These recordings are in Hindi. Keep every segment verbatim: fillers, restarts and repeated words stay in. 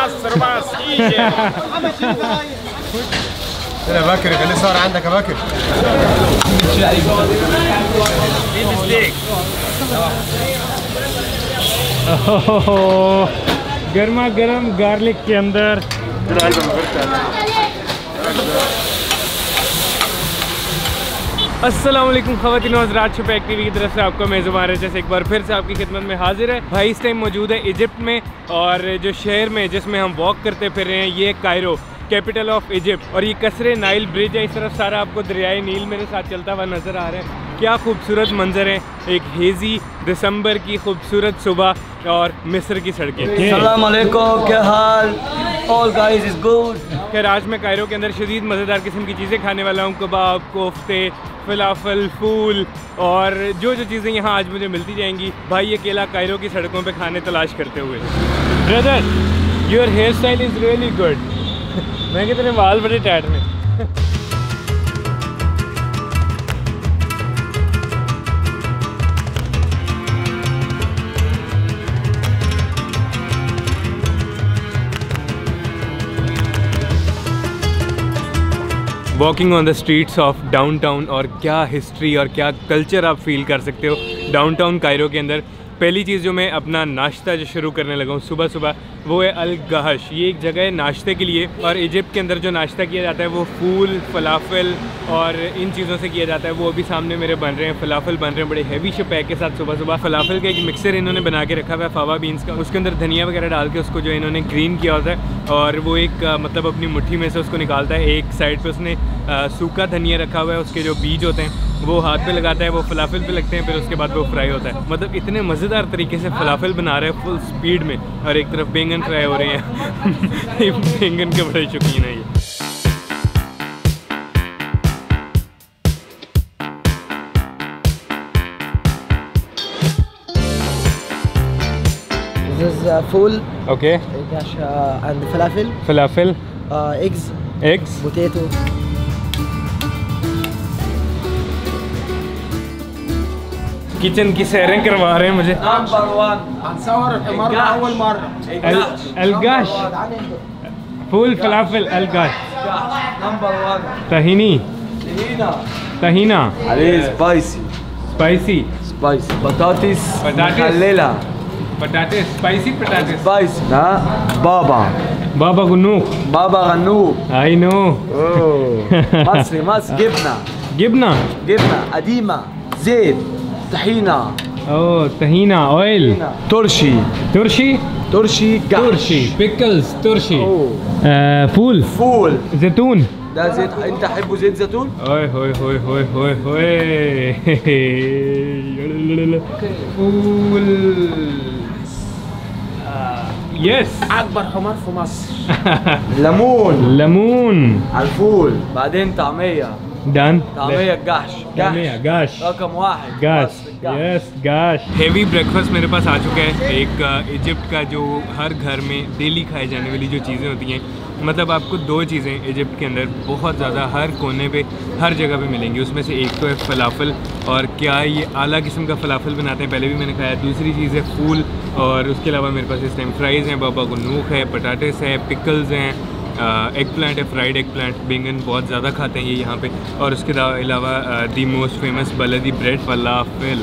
أربعة إيجا. يا بكر خليه صار عندك يا بكر. गर्मा गर्म गार्लिक के अंदर अस्सलाम वालेकुम ख़वातीन व हज़रात, शुपैक टीवी की तरफ से आपका मेज़बान है जैसे एक बार फिर से आपकी खिदमत में हाजिर है। भाई इस टाइम मौजूद है इजिप्ट में, और जो शहर में जिसमें हम वॉक करते फिर रहे हैं ये कायरो, कैपिटल ऑफ इजिप्ट। और ये कसरे नाइल ब्रिज है, इस तरफ सारा आपको दरियाए नील मेरे साथ चलता हुआ नज़र आ रहा है। क्या खूबसूरत मंजर है, एक हेज़ी दिसंबर की खूबसूरत सुबह और मिस्र की सड़कें। अस्सलाम वालेकुम, क्या हाल? All guys is good. खैर आज मैं कायरो के अंदर शदीद मज़ेदार किस्म की चीज़ें खाने वाला हूँ। कबाब, कोफ्ते, फलाफल, फूल और जो जो चीज़ें यहाँ आज मुझे मिलती जाएंगी। भाई अकेला कायरो की सड़कों पे खाने तलाश करते हुए। Brother your hairstyle is really good. मैं कितने बाल बड़े टाइट में। Walking on the streets of downtown, और क्या हिस्ट्री और क्या कल्चर आप फील कर सकते हो डाउनटाउन कायरो के अंदर। पहली चीज़ जो मैं अपना नाश्ता जो शुरू करने लगा हूँ सुबह सुबह वो है अल गहश। ये एक जगह है नाश्ते के लिए, और इजिप्ट के अंदर जो नाश्ता किया जाता है वो फूल, फलाफल और इन चीज़ों से किया जाता है। वो अभी सामने मेरे बन रहे हैं, फलाफल बन रहे हैं बड़े हैवी शपैक के साथ सुबह सुबह। फलाफल का एक मिक्सर इन्होंने बना के रखा हुआ है फावा बीन्स का, उसके अंदर धनिया वगैरह डाल के उसको जो इन्होंने ग्रीन किया होता है, और वो एक मतलब अपनी मुट्ठी में से उसको निकालता है। एक साइड पर उसने सूखा धनिया रखा हुआ है, उसके जो बीज होते हैं वो हाथ पे लगाता है, वो फलाफल पे लगते हैं, फिर उसके बाद वो फ्राई होता है। मतलब इतने मज़ेदार तरीके से फलाफल बना रहे हैं फुल स्पीड में, और एक तरफ बैंगन फ्राई हो रहे हैं। बैंगन के बड़े शौकीन है ये। This is uh, full. Okay. Uh, and falafel. Falafel. Uh, eggs. Eggs. Potato. Kitchen की सैरें करवा रहे हैं मुझे। Number one. अलगाश, फुल फलाफल अलगाश। Number one. तहीनी, Tahina. तहीना, عليه spicy. Spicy, Spicy. Batatis. Batatis. مخللة. पटाटे, स्पाइसी पटाटे। Spicy. ها. بابا. बाबा गुन्नूक। بابا غنوج. आई नो। مصري مصري. جبنة. गिबना, جبنة قديمة. زيت. طحينة. ओ तहीना, ऑयल, ترشي. तुरशी, ترشي قحش. तुरशी, पिकल्स, तुरशी, أوه. फूल, فول. जैतून। ده زيت، انت تحبه زيت زيتون؟ ओए होए होए होए होए होए। फूल। यस। أكبر حمار في مصر. ليمون लेमून। على الفول، بعدين طعمية. डन। طعمية قحش. طعمية قحش. رقم واحد. गाश, مصر قحش. यस गाश। हेवी ब्रेकफास्ट मेरे पास आ चुका है, एक इजिप्ट का जो हर घर में डेली खाई जाने वाली जो चीज़ें होती हैं। मतलब आपको दो चीज़ें इजिप्ट के अंदर बहुत ज़्यादा हर कोने पे हर जगह पे मिलेंगी। उसमें से एक तो है फलाफल, और क्या ये आला किस्म का फलाफल बनाते हैं, पहले भी मैंने खाया। दूसरी चीज़ है फूल, और उसके अलावा मेरे पास इस टाइम फ्राइज़ हैं, बाबा गुन्नूक है, पटाटेस है, पिकल्स हैं, एग प्लांट है, फ्राइड एग प्लांट। बैंगन बहुत ज़्यादा खाते हैं ये यहाँ पे। और उसके अलावा दी मोस्ट फेमस बलदी ब्रेड फलाफल।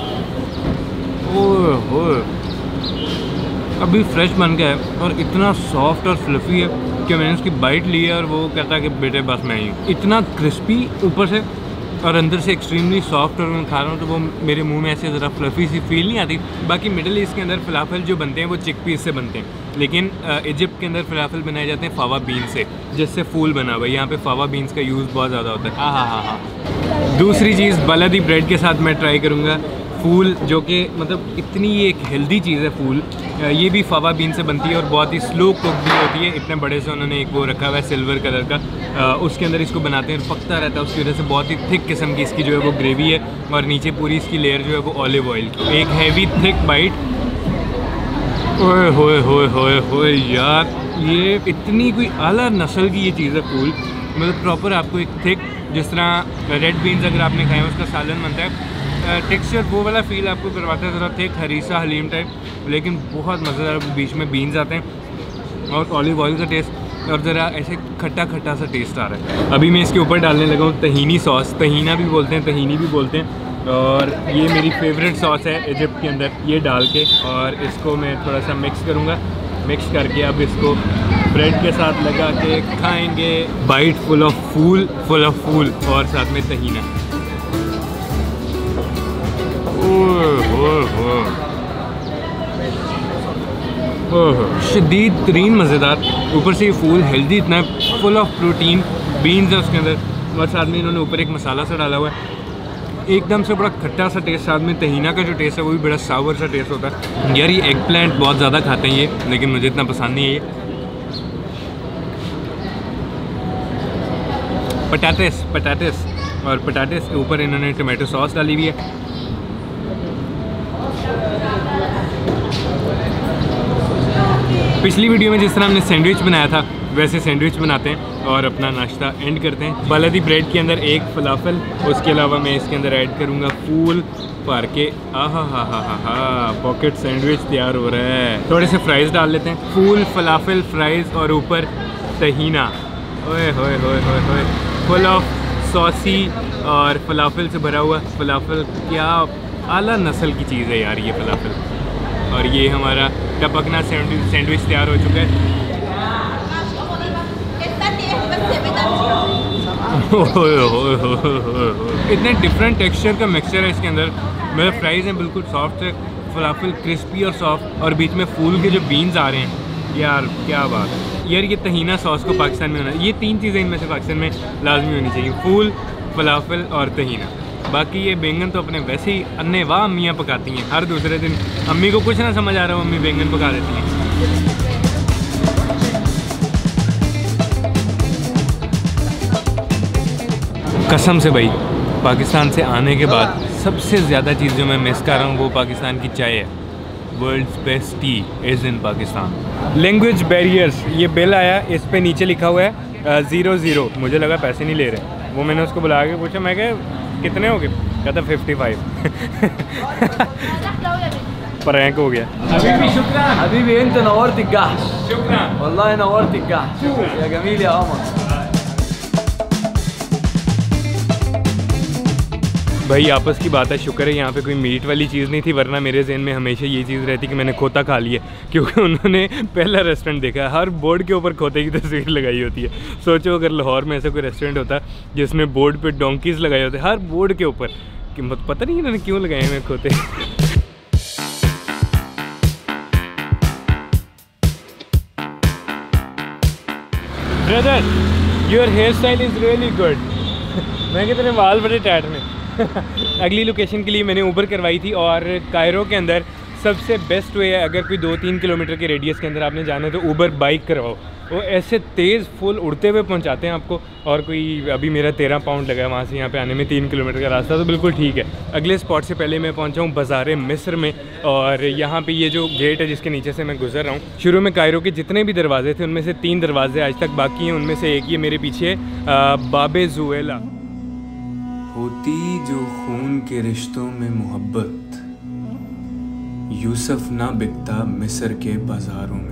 ओह ओह, अभी फ्रेश बन गया है और इतना सॉफ्ट और फ्लफ़ी है कि मैंने उसकी बाइट ली है और वो कहता है कि बेटे बस मैं ही हूँ। इतना क्रिस्पी ऊपर से और अंदर से एक्सट्रीमली सॉफ्ट, और मैं खा रहा हूँ तो वो मेरे मुंह में ऐसे ज़रा फ्लफ़ी सी फील नहीं आती। बाकी मिडल ईस्ट के अंदर फलाफल जो बनते हैं वो चिक पीस से बनते हैं, लेकिन इजिप्ट के अंदर फलाफल बनाए जाते हैं फावा बीन से, जिससे फूल बना हुआ है। यहाँ पे फावा बीन्स का यूज़ बहुत ज़्यादा होता है। हाँ हाँ हाँ हाँ। दूसरी चीज़ बलदी ब्रेड के साथ मैं ट्राई करूँगा फूल, जो कि मतलब इतनी एक हेल्दी चीज़ है फूल। ये भी फावा बीन से बनती है और बहुत ही स्लो कुक भी होती है। इतने बड़े से उन्होंने एक वो रखा हुआ है सिल्वर कलर का, उसके अंदर इसको बनाते हैं और पकता रहता है। उसकी वजह से बहुत ही थिक किस्म की इसकी जो है वो ग्रेवी है, और नीचे पूरी इसकी लेयर जो है वो ऑलिव ऑयल की। एक हैवी थिक बाइट। ओए होए होए होए होए यार, ये इतनी कोई आला नस्ल की ये चीज़ है फूल। मतलब प्रॉपर आपको एक थिक, जिस तरह रेड बीन्स अगर आपने खाए उसका सालन बनता है, टेक्सचर वो वाला फील आपको करवाता है, ज़रा थिक हरीसा हलीम टाइप, लेकिन बहुत मज़ेदार। बीच में बीन्स आते हैं, और ऑलिव ऑयल का टेस्ट और ज़रा ऐसे खट्टा खट्टा सा टेस्ट आ रहा है। अभी मैं इसके ऊपर डालने लगा हूँ तहीनी सॉस, तहीना भी बोलते हैं, तहीनी भी बोलते हैं, और ये मेरी फेवरेट सॉस है इजिप्ट के अंदर। ये डाल के और इसको मैं थोड़ा सा मिक्स करूँगा, मिक्स करके अब इसको ब्रेड के साथ लगा के खाएंगे। बाइट फुल ऑफ फूल, फुल ऑफ फूल और साथ में तहीना। शदीद तरीन मज़ेदार, ऊपर से ये फूल हेल्दी इतना है, फुल ऑफ प्रोटीन, बीन्स है उसके अंदर, और साथ में इन्होंने ऊपर एक मसाला सा डाला हुआ है, एकदम से बड़ा खट्टा सा टेस्ट। साथ में तहीना का जो टेस्ट है वो भी बड़ा सावर सा टेस्ट होता है। यार ये एग प्लांट बहुत ज़्यादा खाते हैं ये, लेकिन मुझे इतना पसंद नहीं है ये। पटाटेस, पटाटेस और पटाटेस के ऊपर इन्होंने टमाटो सॉस डाली हुई है। पिछली वीडियो में जिस तरह हमने सैंडविच बनाया था वैसे सैंडविच बनाते हैं और अपना नाश्ता एंड करते हैं। बालादी ब्रेड के अंदर एक फलाफल, उसके अलावा मैं इसके अंदर ऐड करूँगा फूल भर के। आहा हा हा हा हा पॉकेट सैंडविच तैयार हो रहा है। थोड़े से फ्राइज़ डाल लेते हैं, फूल, फलाफल, फ्राइज़ और ऊपर तहीना। ओए होए होए होए होए, फुल ऑफ सॉसी और फलाफल से भरा हुआ। फलाफल क्या आला नस्ल की चीज़ है यार ये फलाफल। और ये हमारा टपकना सैंडविच सैंडविच तैयार हो चुका है। इतने डिफरेंट टेक्सचर का मिक्सचर है इसके अंदर। मेरे फ्राइज़ हैं बिल्कुल सॉफ्ट है, फलाफल क्रिस्पी और सॉफ्ट, और बीच में फूल के जो बीन्स आ रहे हैं यार क्या बात है यार। ये तहीना सॉस को पाकिस्तान में होना, ये तीन चीज़ें इनमें से पाकिस्तान में लाजमी होनी चाहिए, फूल, फलाफल और तहीना। बाकी ये बैंगन तो अपने वैसे ही अन्य वाह अम्मियाँ पकाती हैं हर दूसरे दिन। अम्मी को कुछ ना समझ आ रहा हो, अम्मी बैंगन पका देती हैं। कसम से भाई, पाकिस्तान से आने के बाद सबसे ज़्यादा चीज़ जो मैं मिस कर रहा हूँ वो पाकिस्तान की चाय है। World's best tea is in Pakistan. Language barriers, ये बिल आया, इस पे नीचे लिखा हुआ है ज़ीरो ज़ीरो। मुझे लगा पैसे नहीं ले रहे, वो मैंने उसको बुला के पूछा, मैं क्या कितने हो गए, कहता फिफ्टी फाइव। प्रैंक हो गया। حبيبي شكرا حبيبي انت نورت الجحش شكرا والله نورت الجحش يا جميل يا قمر। भाई आपस की बात है, शुक्र है यहाँ पे कोई मीट वाली चीज़ नहीं थी, वरना मेरे जहन में हमेशा ये चीज़ रहती कि मैंने खोता खा लिया, क्योंकि उन्होंने पहला रेस्टोरेंट देखा है हर बोर्ड के ऊपर खोते की तस्वीर लगाई होती है। सोचो अगर लाहौर में ऐसा कोई रेस्टोरेंट होता जिसमें बोर्ड पे डोंकीज़ लगाए होते हर बोर्ड के ऊपर, कि पता नहीं इन्होंने क्यों लगाए हैं खोते। Brother your hairstyle is really good. मैं कि तेरे बाल बड़े टैट में। अगली लोकेशन के लिए मैंने ऊबर करवाई थी, और कायरो के अंदर सबसे बेस्ट वे है, अगर कोई दो तीन किलोमीटर के रेडियस के अंदर आपने जाना है तो ऊबर बाइक करवाओ। वो ऐसे तेज़ फुल उड़ते हुए पहुंचाते हैं आपको। और कोई अभी मेरा तेरह पाउंड लगा है वहाँ से यहाँ पे आने में, तीन किलोमीटर का रास्ता, तो बिल्कुल ठीक है। अगले स्पॉट से पहले मैं पहुँचा हूँ बाज़ार मिस्र में, और यहाँ पे ये जो गेट है जिसके नीचे से मैं गुजर रहा हूँ, शुरू में कायरो के जितने भी दरवाजे थे उनमें से तीन दरवाजे आज तक बाकी हैं। उनमें से एक ये मेरे पीछे बाबे ज़ुएला। होती जो खून के रिश्तों में मोहब्बत, यूसुफ ना बिकता मिस्र के बाजारों में।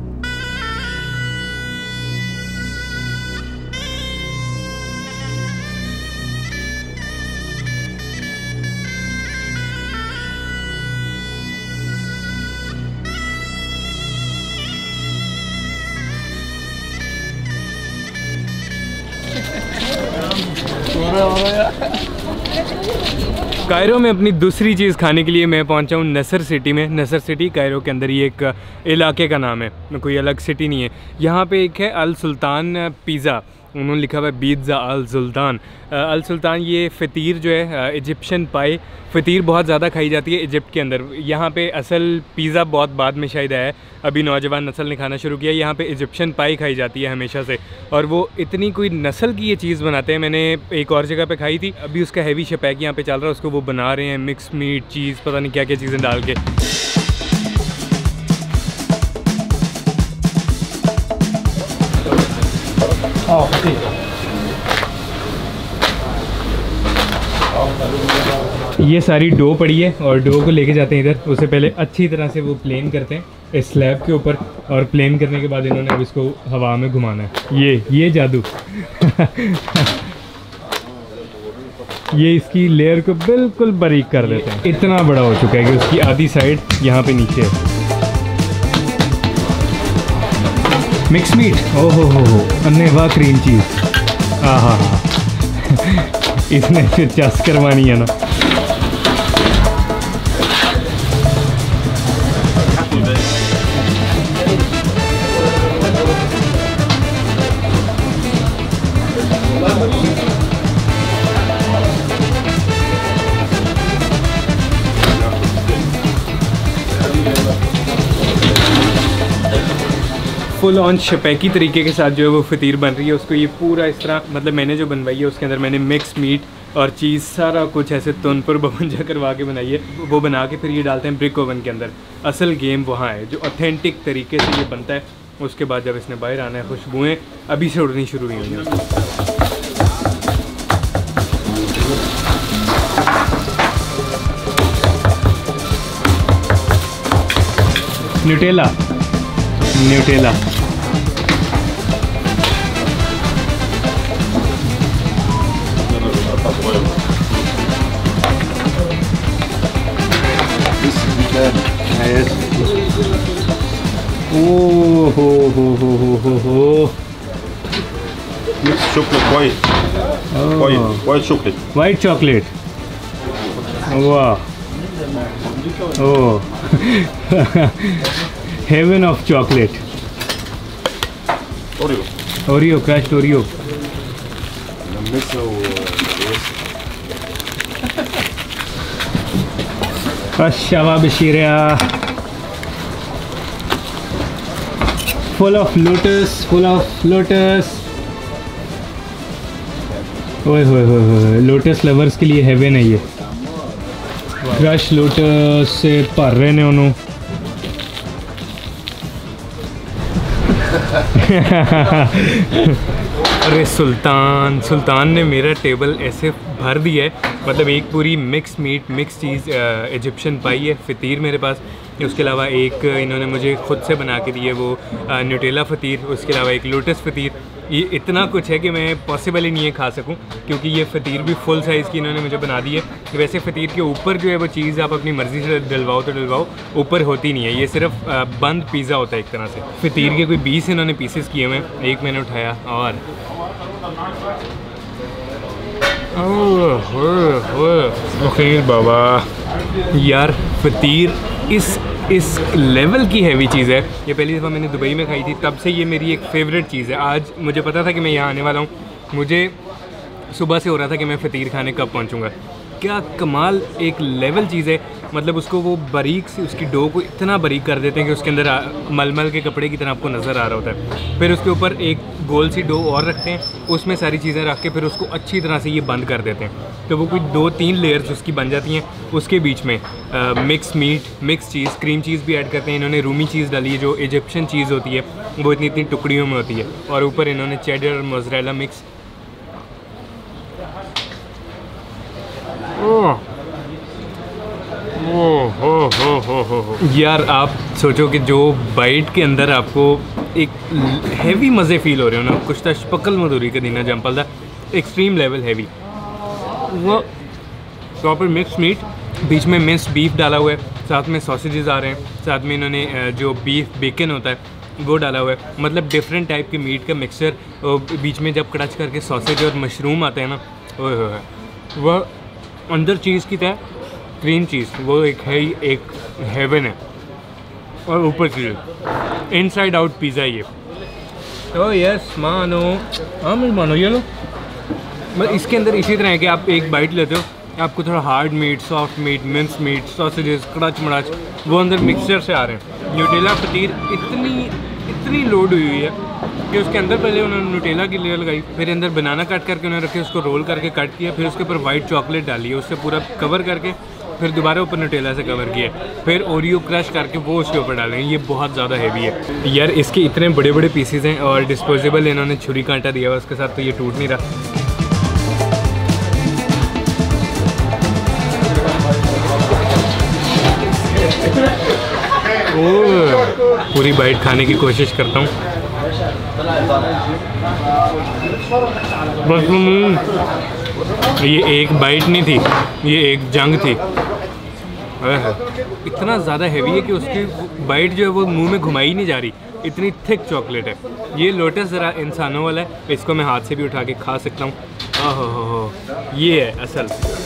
कायरो में अपनी दूसरी चीज़ खाने के लिए मैं पहुंचा हूँ नसर सिटी में। नसर सिटी कायरो के अंदर ही एक इलाके का नाम है, कोई अलग सिटी नहीं है। यहाँ पे एक है अल सुल्तान पिज़्ज़ा, उन्होंने लिखा हुआ है पिज़्ज़ा अल सुल्तान। अल सुल्तान ये फ़तीर जो है इजिप्शियन पाई, फ़तीर बहुत ज़्यादा खाई जाती है इजिप्ट के अंदर। यहाँ पे असल पिज़्ज़ा बहुत बाद में शायद आया है, अभी नौजवान नस्ल ने खाना शुरू किया। यहाँ पे इजिप्शियन पाई खाई जाती है हमेशा से, और वो इतनी कोई नस्ल की ये चीज़ बनाते हैं। मैंने एक और जगह पे खाई थी, अभी उसका हैवी शपैक यहाँ पे चल रहा है, उसको वो बना रहे हैं मिक्स मीट, चीज़, पता नहीं क्या क्या चीज़ें डाल के। ये सारी डो पड़ी है और डो को लेके जाते हैं इधर। उससे पहले अच्छी तरह से वो प्लेन करते हैं इस स्लैब के ऊपर और प्लेन करने के बाद इन्होंने अब इसको हवा में घुमाना है। ये ये जादू ये इसकी लेयर को बिल्कुल बारीक कर देते हैं। इतना बड़ा हो चुका है कि उसकी आधी साइड यहाँ पे नीचे है। मिक्स मीट, ओ हो हो हो, अन्य वाह क्रीम चीज़, हाँ हाँ हाँ इसने फिर चस करवानी है ना। फुल ऑन शपैकी तरीके के साथ जो है वो फतीर बन रही है। उसको ये पूरा इस तरह, मतलब मैंने जो बनवाई है उसके अंदर मैंने मिक्स मीट और चीज़ सारा कुछ ऐसे तुनपुर बवंजा करवा के बनाई है। वो बना के फिर ये डालते हैं ब्रिक ओवन के अंदर। असल गेम वहाँ है जो ऑथेंटिक तरीके से ये बनता है। उसके बाद जब इसने बाहर आना है, खुशबुएँ अभी से उड़नी शुरू हुई हुई हैं। Nutella Nutella Oh, ho, ho, ho, ho, ho, ho. Mix chocolate white. Oh. White, white chocolate. White chocolate. Wow. Oh. Heaven of chocolate. Oreo. Oreo, crushed Oreo. Ashaba Bashira. Full of lotus, full of lotus. ओए होए होए होए, लोटस लवर्स के लिए हेवन है ये। क्रश लोटस से भर रहे ने उन्होंने। अरे सुल्तान सुल्तान ने मेरा टेबल ऐसे भर दिया है, मतलब एक पूरी mix meat mix cheese Egyptian pie है फतीर मेरे पास। उसके अलावा एक इन्होंने मुझे ख़ुद से बना के दिए वो न्यूटेला फतीर। उसके अलावा एक लोटस फतीर। ये इतना कुछ है कि मैं पॉसिबल ही नहीं है खा सकूं, क्योंकि ये फ़तीर भी फुल साइज़ की इन्होंने मुझे बना दी है। वैसे फ़तीर के ऊपर जो है वो चीज़ आप अपनी मर्ज़ी से डलवाओ तो डलवाओ, ऊपर होती नहीं है। ये सिर्फ बंद पिज़्ज़ा होता है एक तरह से। फ़तीर के कोई बीस इन्होंने पीसेस किए हुए हैं। एक मैंने उठाया और खैर बाबा यार, फ़तीर इस इस लेवल की हैवी चीज़ है। ये पहली दफ़ा मैंने दुबई में खाई थी, तब से ये मेरी एक फ़ेवरेट चीज़ है। आज मुझे पता था कि मैं यहाँ आने वाला हूँ, मुझे सुबह से हो रहा था कि मैं फ़तीर खाने कब पहुँचूँगा। क्या कमाल एक लेवल चीज़ है, मतलब उसको वो बारीक से उसकी डो को इतना बारीक कर देते हैं कि उसके अंदर मलमल के कपड़े की तरह आपको नज़र आ रहा होता है। फिर उसके ऊपर एक गोल सी डो और रखते हैं, उसमें सारी चीज़ें रख के फिर उसको अच्छी तरह से ये बंद कर देते हैं। तो वो कोई दो तीन लेयर्स उसकी बन जाती हैं। उसके बीच में आ, mix meat, mix cheese, cream cheese भी ऐड करते हैं। इन्होंने रूमी चीज़ डाली है जो इजिप्शियन चीज़ होती है, वो इतनी इतनी टुकड़ियों में होती है। और ऊपर इन्होंने चेडर और मोज़रेला मिक्स। ओह ओह हो हो हो हो हो यार, आप सोचो कि जो बाइट के अंदर आपको एक हैवी मज़े फील हो रहे हो ना, कुछ तो शपकल मधुरी का दीना जंपल था, एक्सट्रीम लेवल हैवी। वो प्रॉपर मिक्स मीट, बीच में मिक्स बीफ डाला हुआ है, साथ में सॉसेजेस आ रहे हैं, साथ में इन्होंने जो बीफ बेकन होता है वो डाला हुआ है। मतलब डिफरेंट टाइप के मीट का मिक्सचर। बीच में जब कड़च करके सॉसेज और मशरूम आते हैं ना, वो वह अंदर चीज़ की तरह क्रीम चीज़, वो एक है ही एक हेवन है। और ऊपर चीज़ इनसाइड आउट पिज़्ज़ा ये। तो यस मानो, हाँ मैं मानो ये लो। मतलब इसके अंदर इसी तरह है कि आप एक बाइट लेते हो, आपको थोड़ा hard meat, soft meat, mince meat, sausages, कड़च मड़ाच वो अंदर मिक्सचर से आ रहे हैं। न्यूटेला फतीर इतनी इतनी लोड हुई हुई है कि उसके अंदर पहले उन्होंने न्यूटेला की लेयर लगाई, फिर अंदर बनाना कट करके उन्होंने रखे, उसको रोल करके कट किया, फिर उसके ऊपर वाइट चॉकलेट डाली, उससे पूरा कवर करके फिर दोबारा ऊपर न्यूटेला से कवर किया, फिर ओरियो क्रश करके वो उसके ऊपर डालें। ये बहुत ज़्यादा हैवी है यार। इसके इतने बड़े बड़े पीसेस हैं और डिस्पोजेबल इन्होंने छुरी कांटा दिया हुआ उसके साथ, तो ये टूट नहीं रहा। पूरी बाइट खाने की कोशिश करता हूँ। बस ये एक बाइट नहीं थी, ये एक जंग थी। इतना ज़्यादा हैवी है कि उसकी बाइट जो है वो मुंह में घुमाई नहीं जा रही, इतनी थिक चॉकलेट है। ये लोटस ज़रा इंसानों वाला है, इसको मैं हाथ से भी उठा के खा सकता हूँ। ओहो हो हो, ये है असल।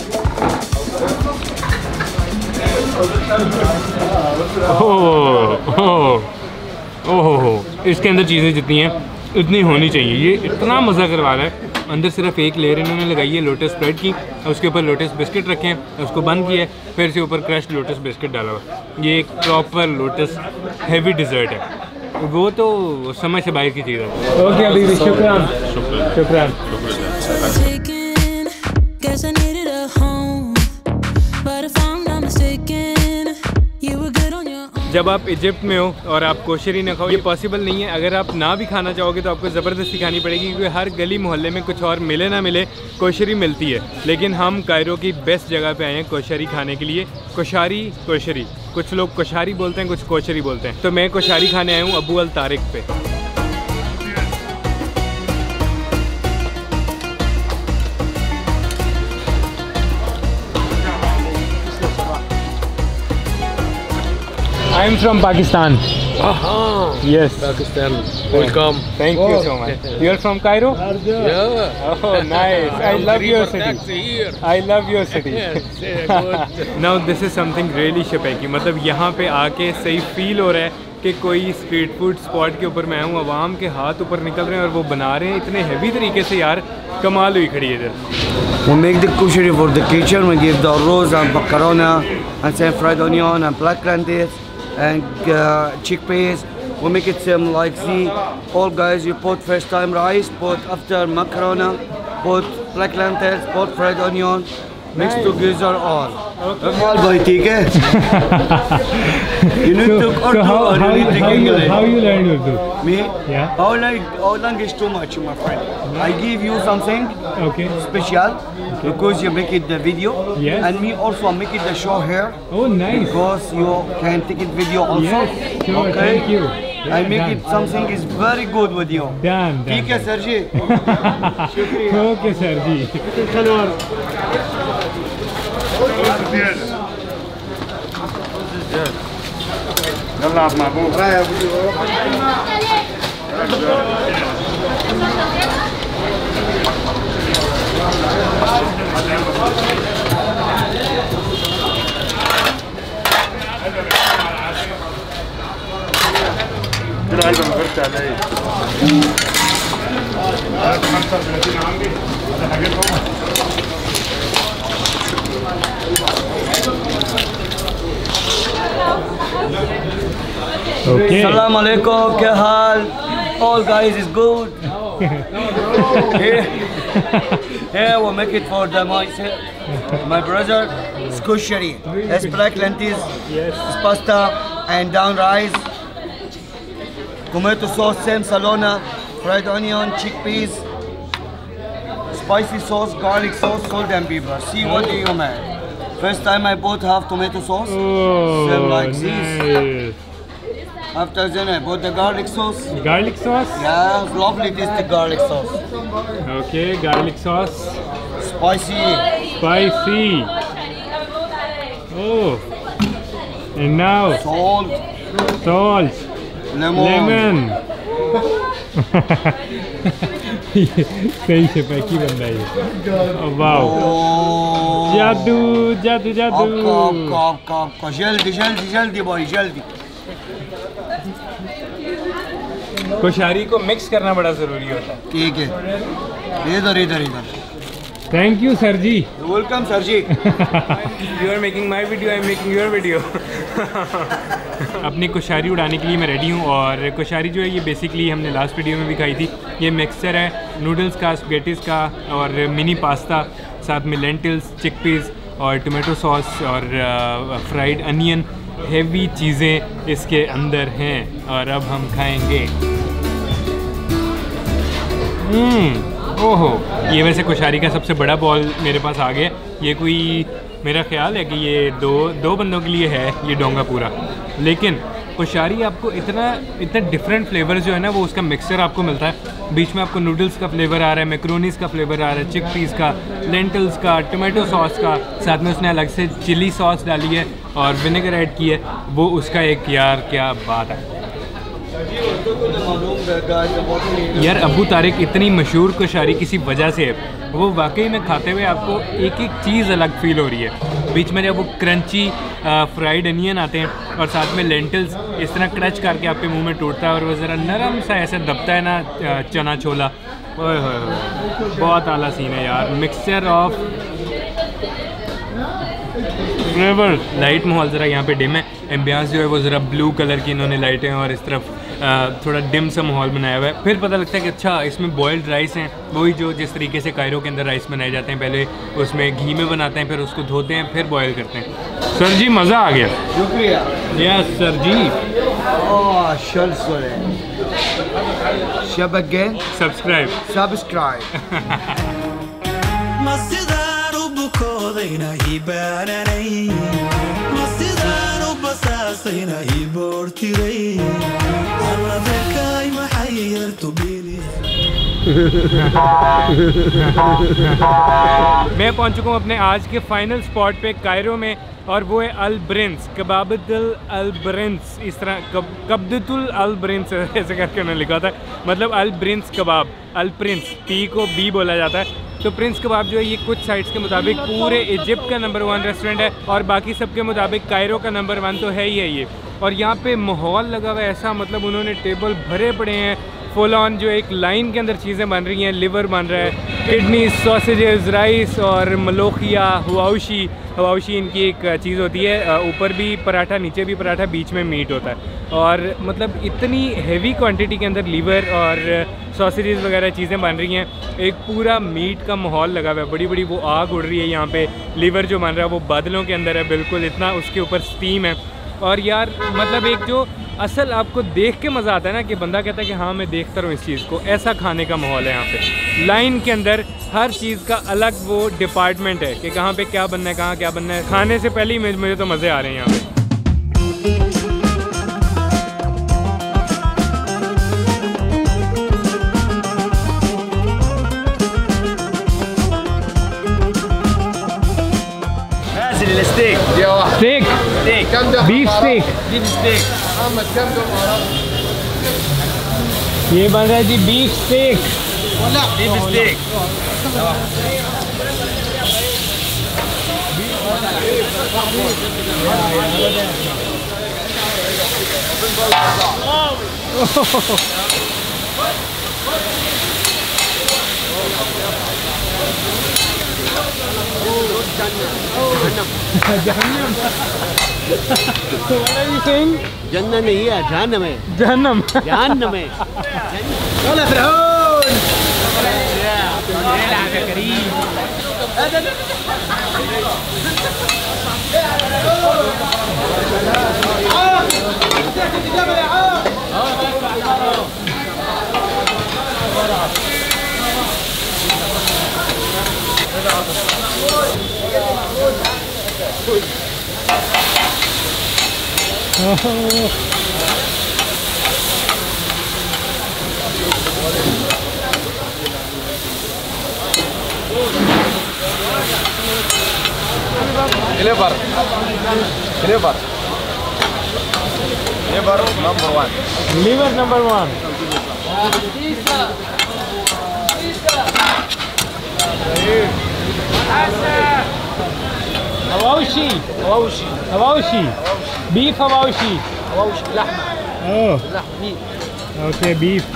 ओह ओह हो, इसके अंदर चीज़ें जितनी हैं इतनी होनी चाहिए। ये इतना मज़ा करवा रहा है। अंदर सिर्फ एक लेयर इन्होंने लगाई है लोटस स्प्रेड की, और उसके ऊपर लोटस बिस्किट रखे हैं, उसको बंद किया है, फिर से ऊपर क्रश्ड लोटस बिस्किट डाला हुआ। ये एक प्रॉपर लोटस हैवी डिज़र्ट है, वो तो समझ से बाहर की चीज़ है। ओके अभी शुक्रान शुक्रान। जब आप इजिप्ट में हो और आप कोशरी ना खाओ, ये पॉसिबल नहीं है। अगर आप ना भी खाना चाहोगे तो आपको ज़बरदस्ती खानी पड़ेगी, क्योंकि हर गली मोहल्ले में कुछ और मिले ना मिले कोशरी मिलती है। लेकिन हम कायरो की बेस्ट जगह पे आए हैं कोशरी खाने के लिए। कोशारी कोशरी, कुछ लोग कोशारी बोलते हैं, कुछ कोशरी बोलते हैं। तो मैं कोशारी खाने आया हूँ अबू अल तारिक पे। I am from Pakistan. Aha. Yes. Pakistan. Welcome. Thank you so much. You are from Cairo? Yeah. Oh, nice. I love your city. Here. I love your city. Good. Now this is something really शपेकी। मतलब यहाँ पे आके सही फील हो रहा है कि कोई स्ट्रीट फूड स्पॉट के ऊपर मैं हूँ। आवाम के हाथ ऊपर निकल रहे हैं और वो बना रहे हैं इतने हैवी तरीके से, यार कमाल हुई खड़ी है इधर। We make the kushari for the kitchen. We give the arroz and macaroni and some fried onion and black lentils and uh, chickpeas. We make it same like the all guys. You put first time rice, put after macaroni, put black lentils, put fried onion, mix together all. All boy, ठीक है? You need to So how, or how, you need to how, you, English. how you learn Urdu? Me? Yeah. How long? How long is too much, my friend? I give you something Okay. special because you make it the video. Yes. And me also make it the show here Oh, nice. because you can take it video also. Yes, sure. Okay. Thank you. I make Done. it something is very good with you. Done. ठीक है sir ji? Okay, sir ji. يلا عبد محمود كده علبه ما غيرت عليا خمسة وثلاثين عندي هذا حاجتهم. Okay. Assalamu alaikum, क्या हाल? All guys is good. Here, here we make it for the my my brother. It's kushari. It's black lentils. Yes. It's pasta and down rice. Tomato sauce, same salona, fried onion, chickpeas, spicy sauce, garlic sauce, salt and pepper. See what do you make? First time I bought half tomato sauce. Oh, Same like this. nice. After then I bought the garlic sauce. Garlic sauce? Yeah, lovely tasty garlic sauce. Okay, garlic sauce. Spicy. Spicy. Oh. And now Salt. salt. Lemon. Lemon. सही शपेकी बंदा ये। वाओ। Oh. जादू जादू जादू। आपका आपका आपका आपका जल्दी जल्दी जल्दी भाई जल्दी। कोशारी को मिक्स करना बड़ा ज़रूरी होता है। ठीक है। इधर इधर इधर। Thank you sir ji. Welcome sir ji. You are making my video, I am making your video. अपनी कोशारी उड़ाने के लिए मैं रेडी हूँ। और कोशारी जो है ये बेसिकली हमने लास्ट वीडियो में भी खाई थी। ये मिक्सचर है नूडल्स का, स्पगेटीज़ का और मिनी पास्ता, साथ में लेंटिल्स, चिकपीस और टोमेटो सॉस और फ्राइड अनियन। हेवी चीज़ें इसके अंदर हैं और अब हम खाएंगे। ओहो, ये वैसे कोशारी का सबसे बड़ा बॉल मेरे पास आ गया। ये कोई मेरा ख्याल है कि ये दो दो बंदों के लिए है ये डोंगा पूरा, लेकिन कोशारी आपको इतना इतना डिफरेंट फ्लेवर जो है ना वो उसका मिक्सचर आपको मिलता है। बीच में आपको नूडल्स का फ्लेवर आ रहा है, मैक्रोनीस का फ्लेवर आ रहा है, चिक पीस का, लेंटल्स का, टोमेटो सॉस का, साथ में उसने अलग से चिली सॉस डाली है और विनेगर ऐड की है, वो उसका एक यार क्या बात है यार। अबू तारिक इतनी मशहूर कोशारी किसी वजह से है, वो वाकई में खाते हुए आपको एक एक चीज़ अलग फील हो रही है। बीच में जब वो क्रंची फ्राइड अनियन आते हैं और साथ में लेंटल्स इस तरह क्रच करके आपके मुंह में टूटता है और वो ज़रा नरम सा ऐसे दबता है ना चना छोला, ओए होए बहुत आला सीन है यार। Mixture of flavour. लाइट माहौल ज़रा यहाँ पे डिम है, एम्बियंस जो है वो ज़रा ब्लू कलर की इन्होंने लाइटें और इस तरफ आ, थोड़ा डिम सा माहौल बनाया हुआ है। फिर पता लगता है कि अच्छा इसमें बॉइल्ड राइस हैं, वही जो जिस तरीके से कायरो के अंदर राइस बनाए जाते हैं, पहले उसमें घी में बनाते हैं, फिर उसको धोते हैं, फिर बॉयल करते हैं। सर जी मज़ा आ गया। शुक्रिया। यस सर जी। ओह शल सोरे शब अगेन सब्सक्राइब सब्सक्राइब। मैं पहुंच चुका हूँ अपने आज के फाइनल स्पॉट पे कायरो में, और वो है अल ब्रिंस, कबाबतुल अल ब्रिंस, इस तरह कब कब्दतुल अल ब्रिंस ऐसे करके उन्होंने लिखा था, मतलब अल ब्रिंस कबाब। अल प्रिंस पी को बी बोला जाता है। तो प्रिंस कबाब जो है ये कुछ साइट्स के मुताबिक पूरे इजिप्ट का नंबर वन रेस्टोरेंट है, और बाकी सब के मुताबिक कायरो का नंबर वन तो है ही है ये। और यहाँ पे माहौल लगा हुआ है ऐसा, मतलब उन्होंने टेबल भरे पड़े हैं फुल ऑन, जो एक लाइन के अंदर चीज़ें बन रही हैं। लिवर बन रहा है, किडनी, सॉसेजेस, राइस और मलोखिया, हुआउशी। हुआउशी इनकी एक चीज़ होती है, ऊपर भी पराठा, नीचे भी पराठा, बीच में मीट होता है। और मतलब इतनी हैवी क्वांटिटी के अंदर लीवर और सॉसेजेस वगैरह चीज़ें बन रही हैं। एक पूरा मीट का माहौल लगा हुआ है, बड़ी बड़ी वो आग उड़ रही है यहाँ पे। लीवर जो बन रहा है वो बादलों के अंदर है बिल्कुल, इतना उसके ऊपर स्टीम है। और यार मतलब एक जो असल आपको देख के मज़ा आता है ना, कि बंदा कहता है कि हाँ मैं देखता रहूँ इस चीज़ को, ऐसा खाने का माहौल है यहाँ पे। लाइन के अंदर हर चीज़ का अलग वो डिपार्टमेंट है कि कहाँ पे क्या बनना है, कहाँ क्या बनना है। खाने से पहले ही मुझे तो मज़े आ रहे हैं यहाँ पे। الستيك دي واحده स्टेक, ستيك كم ده बीफ स्टेक بيف ستيك محمد كم ده بهارات ये बन रहा है जी बीफ स्टेक। لا بيف ستيك जन्नत नहीं है, जहन्नम है। जहन्नम जहन्नम है। يلا فرعون العب يا كريم। ليفر ليفر ليفر نمبر واحد लीवर नंबर वन। हवाउशी هواوشي हवाउशी बीफ हवाउशी। هواوشي لحمه oh لحمه ميت okay beef.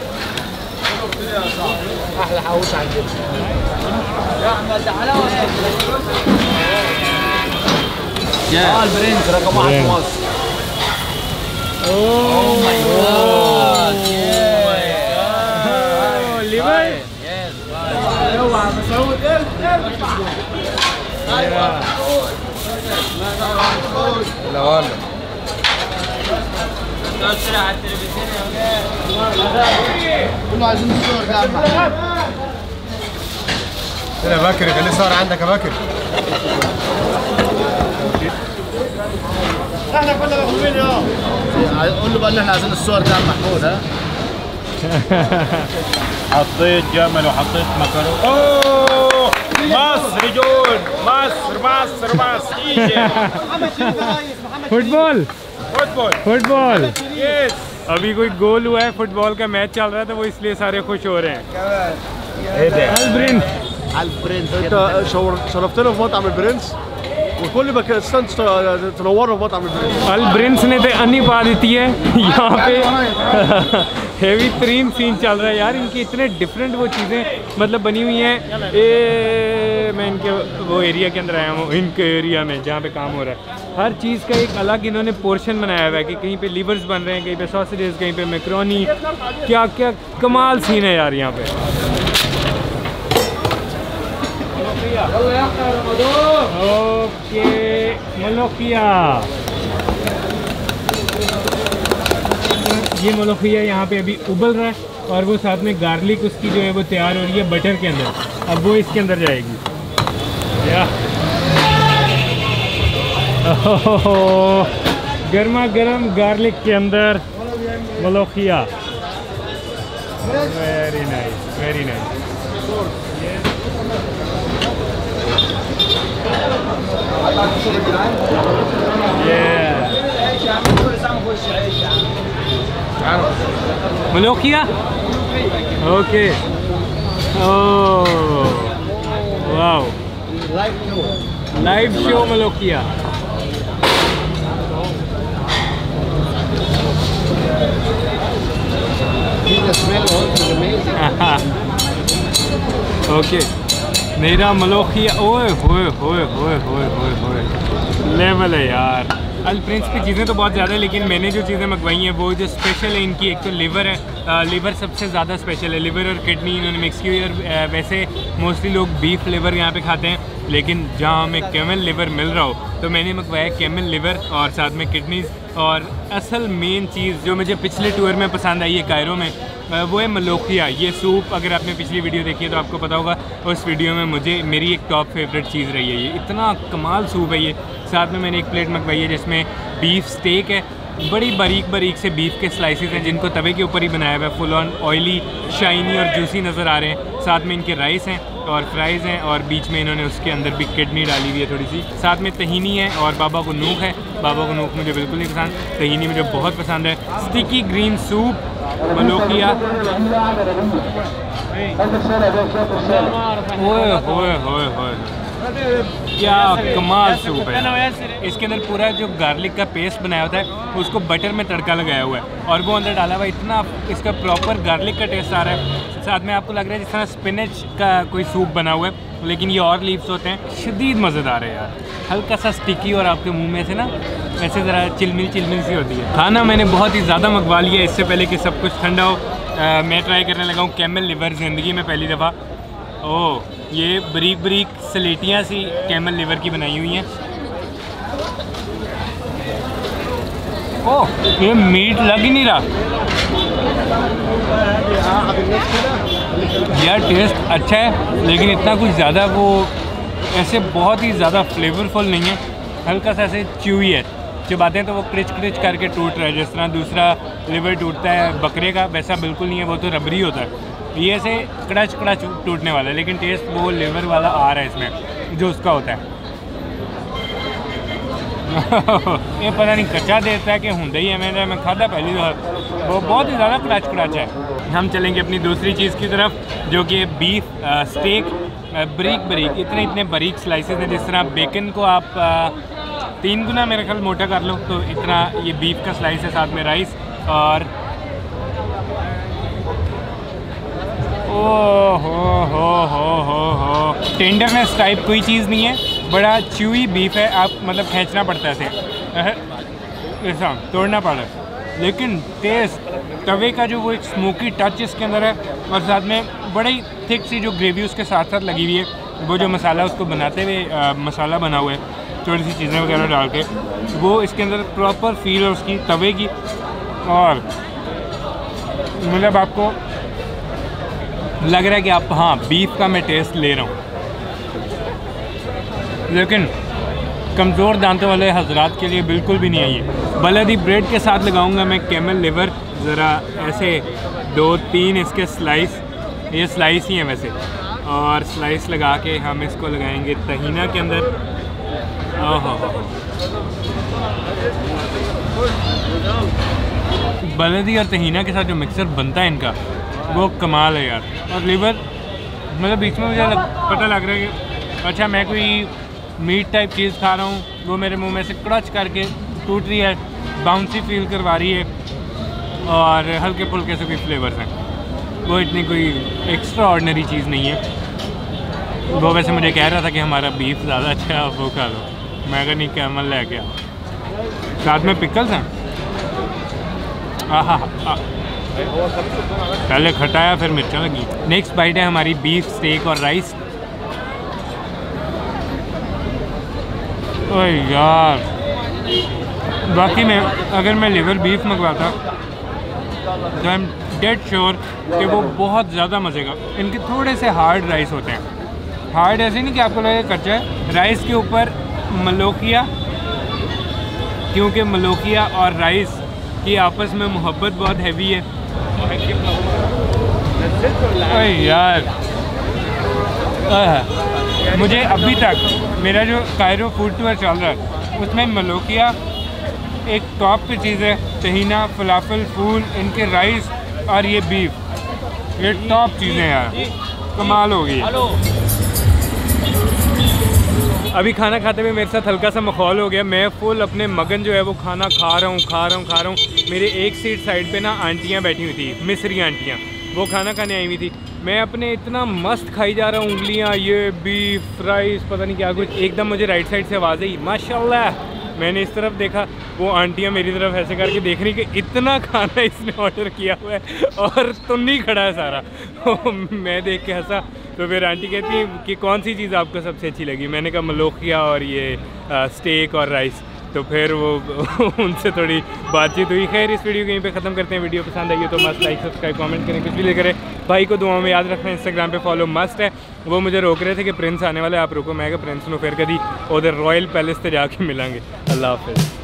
احلى حواوشي عندنا يا احمد ده حلاوه اه البرنس رقم واحد في مصر. Oh my god liver. اوعى مسعود لا والله كله عايزين الصور ده يا عم. يا بكر خليه صور عندك يا بكر. احنا كنا مخبوين اه قول له بقى ان احنا عايزين الصور بتاع محمود ها. حطيت جمل وحطيت مكرونه. اوه مصر جون مصر مصر مصر football football football yes अभी कोई गोल हुआ है, फुटबॉल का मैच चल रहा है तो वो इसलिए सारे खुश हो रहे हैं. البرنس على البرنس. انت شور- شرفتنا في مطعم البرنس وكل ما كان استنى تنورنا في مطعم البرنس. البرنس ने तो अन्नी पा देती है यहाँ पे. हेवी तरीन सीन चल रहा है यार. इनकी इतने डिफरेंट वो चीज़ें मतलब बनी हुई हैं. ए मैं इनके वो एरिया के अंदर आया हूँ, इनके एरिया में जहाँ पे काम हो रहा है. हर चीज़ का एक अलग इन्होंने पोर्शन बनाया हुआ है कि कहीं पे लीवर्स बन रहे हैं, कहीं पे सॉसेजेस, कहीं पे मैक्रोनी. क्या क्या कमाल सीन है यार यहाँ पे. ओके मलोखिया. ये मलोखिया यहाँ पे अभी उबल रहा है और वो साथ में गार्लिक उसकी जो है वो तैयार हो रही है बटर के अंदर. अब वो इसके अंदर जाएगी. या गर्मा गर्म गार्लिक के अंदर मलोखिया. Very nice very nice. मलोखिया okay. Oh wow live show मलोखिया. ओके मेरा मलोखिया. ओए होए होए होए होए होए होए लेवल है यार. अल प्रिंस की चीज़ें तो बहुत ज़्यादा है लेकिन मैंने जो चीज़ें मंगवाई हैं वो जो स्पेशल है इनकी, एक तो लिवर है. आ, लिवर सबसे ज़्यादा स्पेशल है. लिवर और किडनी इन्होंने मिक्स की हुई है. और वैसे मोस्टली लोग बीफ लिवर यहाँ पे खाते हैं लेकिन जहाँ हमें कैमल लिवर मिल रहा हो तो मैंने मंगवाया कैमल लिवर और साथ में किडनीज़. और असल मेन चीज़ जो मुझे पिछले टूर में पसंद आई है कायरो में वो है मलोखिया. ये सूप अगर आपने पिछली वीडियो देखी है तो आपको पता होगा. उस वीडियो में मुझे मेरी एक टॉप फेवरेट चीज़ रही है. ये इतना कमाल सूप है ये. साथ में मैंने एक प्लेट मंगवाई है जिसमें बीफ स्टेक है. बड़ी बारीक बारीक से बीफ के स्लाइसेस हैं जिनको तवे के ऊपर ही बनाया हुआ है. फुल ऑन ऑयली शाइनी और जूसी नज़र आ रहे हैं. साथ में इनके राइस हैं और फ्राइज़ हैं और बीच में इन्होंने उसके अंदर भी किडनी डाली हुई है थोड़ी सी. साथ में तहीनी है और बाबा को नूख है. बाबा को नूख मुझे बिल्कुल नहीं पसंद, तहीनी मुझे बहुत पसंद है. स्टिकी ग्रीन सूप मलोखिया. ओए होए होए होए क्या कमाल सूप है. इसके अंदर पूरा जो गार्लिक का पेस्ट बनाया होता है उसको बटर में तड़का लगाया हुआ है और वो अंदर डाला हुआ है. इतना इसका प्रॉपर गार्लिक का टेस्ट आ रहा है. साथ में आपको लग रहा है जिस तरह स्पिनच का कोई सूप बना हुआ है लेकिन ये और लीव्स होते हैं. शदीद मज़ेदार है यार. हल्का सा स्टिकी और आपके मुंह में से ना ऐसे ज़रा चिलमिल चिलमिल सी होती है. खाना मैंने बहुत ही ज़्यादा मंगवा लिया इससे पहले कि सब कुछ ठंडा हो. आ, मैं ट्राई करने लगा हूँ कैमल लिवर ज़िंदगी में पहली दफ़ा. ओह ये बरीक बरीक स्लेटियाँ सी कैमल लिवर की बनाई हुई हैं. ओह ये मीट लग ही नहीं रहा यार. टेस्ट अच्छा है लेकिन इतना कुछ ज़्यादा वो ऐसे बहुत ही ज़्यादा फ्लेवरफुल नहीं है. हल्का सा ऐसे च्यूई है. चबाते हैं तो वो क्रिच क्रिच करके टूट रहा है जिस तरह दूसरा लिवर टूटता है बकरे का, वैसा बिल्कुल नहीं है. वो तो रबरी होता है. ये ऐसे कड़च कड़च टूटने वाला है लेकिन टेस्ट वो लिवर वाला आ रहा है इसमें जो उसका होता है. ये पता नहीं कच्चा देता है कि होंगे ही है. मैंने मैं खादा पहली बार. वो बहुत ही ज़्यादा कड़च कड़च है. हम चलेंगे अपनी दूसरी चीज़ की तरफ जो कि बीफ स्टेक. बारीक बारीक इतने इतने बारीक स्लाइसेस हैं जिस तरह बेकन को आप आ, तीन गुना मेरे ख्याल मोटा कर लो तो इतना ये बीफ का स्लाइस है. साथ में राइस और ओ हो हो हो हो हो टेंडरनेस टाइप कोई चीज़ नहीं है. बड़ा च्यूई बीफ है. आप मतलब खींचना पड़ता है ऐसे ऐसा तोड़ना पड़ा है लेकिन टेस्ट तवे का जो वो एक स्मोकी टच इसके अंदर है. और साथ में बड़ी थिक सी जो ग्रेवी उसके साथ साथ लगी हुई है. वो जो मसाला उसको बनाते हुए आ, मसाला बना हुआ है थोड़ी सी चीज़ें वगैरह डाल के वो इसके अंदर प्रॉपर फील है उसकी तवे की. और मतलब आपको लग रहा है कि आप हाँ बीफ का मैं टेस्ट ले रहा हूँ लेकिन कमज़ोर दांतों वाले हजरात के लिए बिल्कुल भी नहीं है ये। बलदी ब्रेड के साथ लगाऊंगा मैं कैमल लिवर, ज़रा ऐसे दो तीन इसके स्लाइस, ये स्लाइस ही हैं वैसे, और स्लाइस लगा के हम इसको लगाएंगे तहीना के अंदर। ओहो बलदी और तहीना के साथ जो मिक्सर बनता है इनका वो कमाल है यार। और लिवर मतलब बीच में मुझे लग, पता लग रहा है कि अच्छा मैं कोई मीट टाइप चीज़ खा रहा हूँ, वो मेरे मुंह में से क्रच करके टूट रही है, बाउंसी फील करवा रही है, और हल्के फुल्के से कोई फ्लेवर्स हैं, वो इतनी कोई एक्स्ट्रा ऑर्डिनरी चीज़ नहीं है। वो वैसे मुझे कह रहा था कि हमारा बीफ ज़्यादा अच्छा है, वो खा लो। मैं अगर नहीं कैमल ले गया, साथ में पिकल्स हैं। आहा हा, पहले खटाया फिर मिर्चा लगी। नेक्स्ट बाइट है हमारी बीफ स्टेक और राइस। ओह यार, बाकी में अगर मैं लिवर बीफ मंगवाता तो आई एम डेड श्योर कि वो बहुत ज़्यादा मज़े का। इनके थोड़े से हार्ड राइस होते हैं, हार्ड ऐसे नहीं कि आपको लगे कच्चा है। राइस के ऊपर मलोकिया, क्योंकि मलोकिया और राइस की आपस में मोहब्बत बहुत हैवी है। ओह यार, आह, मुझे अभी तक मेरा जो कायरो फूड टूर चल रहा है उसमें मलोकिया एक टॉप की चीज़ है, तहीना, फलाफल, फूल, इनके राइस और ये बीफ, ये टॉप चीज़ें यार, कमाल हो गई। अभी खाना खाते हुए मेरे साथ हल्का सा मखौल हो गया। मैं फुल अपने मगन जो है वो खाना खा रहा हूँ खा रहा हूँ खा रहा हूँ मेरे एक सीट साइड पे ना आंटियाँ बैठी हुई थी, मिस्री आंटियाँ, वो खाना खाने आई हुई थी। मैं अपने इतना मस्त खाई जा रहा हूँ, उंगलियाँ, ये बीफ राइस पता नहीं क्या कुछ। एकदम मुझे राइट साइड से आवाज़ आई माशाल्लाह। मैंने इस तरफ देखा, वो आंटियाँ मेरी तरफ ऐसे करके देख रही कि इतना खाना इसने ऑर्डर किया हुआ है और तुम नहीं खड़ा है सारा। मैं देख के हंसा। तो फिर आंटी कहती है कि कौन सी चीज़ आपको सबसे अच्छी लगी? मैंने कहा मलोकिया और ये आ, स्टेक और राइस। तो फिर वो उनसे थोड़ी बातचीत हुई। खैर इस वीडियो को यहीं पे ख़त्म करते हैं। वीडियो पसंद आई हो तो मस्त लाइक सब्सक्राइब कमेंट करें, कुछ भी ले करें। भाई को दुआओं में याद रखना, इंस्टाग्राम पे फॉलो मस्ट है। वो मुझे रोक रहे थे कि प्रिंस आने वाले, आप रुको। मैं क्या प्रिंस नो फिर कभी उधर रॉयल पैलेस से जाके मिलेंगे। अल्लाह हाफिज़।